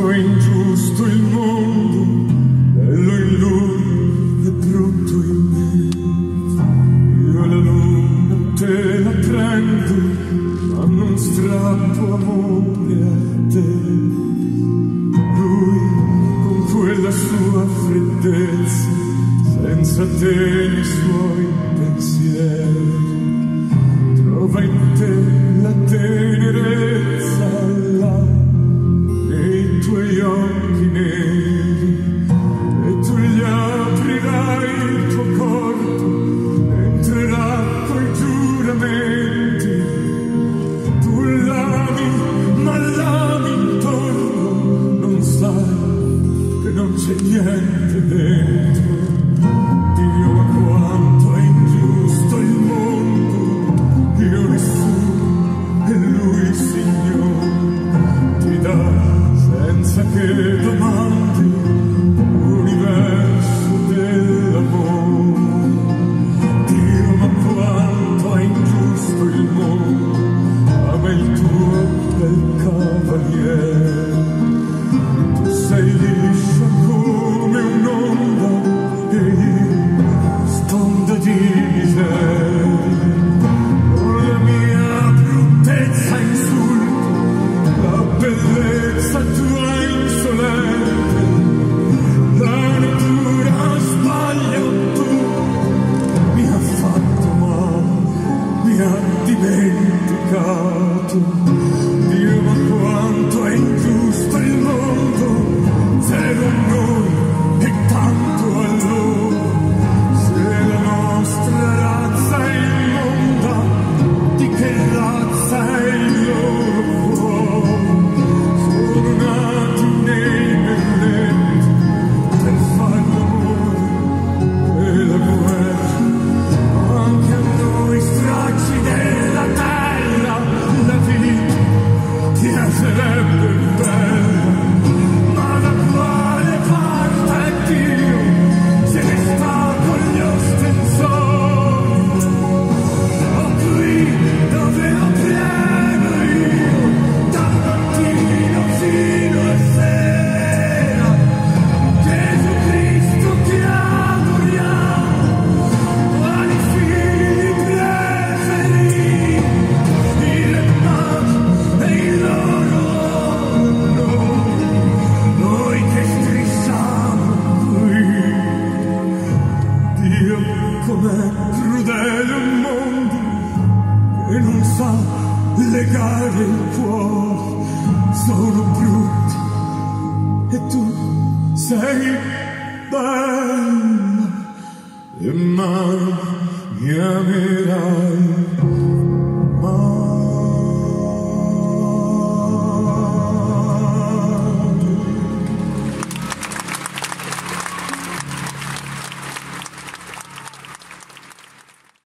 quanto è ingiusto il mondo, bello in lui e brutto in me. Io la luna te la prendo, ma non strappo amore a te. Lui con quella sua freddezza, senza te nei suoi pensieri, trova in te la tenerezza là, nei tuoi occhi neri, e tu gli aprirai il tuo corpo, entrerà coi giuramenti. Tu l'ami, ma l'ami intorno, non sai che non c'è niente dentro. Dio, ma quanto è ingiusto il mondo, io nessuno e lui Signore ti dà senza che domandi l'universo dell'amore. Dio, ma quanto è ingiusto il mondo, ama il tuo bel cavaliere. Tu sei liscia come un'onda e io sponda di miseria. Con la mia bruttezza insulto la bellezza tua insolente. La natura sbaglia, tu mi ha fatto male, mi ha dimenticato. Dio, ma quanto è ingiusto il mondo, zero a noi e tanto a loro. Se la nostra razza è immonda, di che razza è il loro cuore? Sono nati nei merletti per far l'amore e la guerra. Anche a noi stracci della terra la vita piacerebbe bella, ma da quale parte Dio se ne sta con gli ostensori? O qui dove lo pieno io, dal mattino fino a sera, Gesù Cristo che adoriamo, quali figli preferiti, il re e il loro noi che strisciamo qui. Dio, com'è crudele un mondo che non sa legare il cuore. Sono brutti e tu sei bella e mai mi amerai.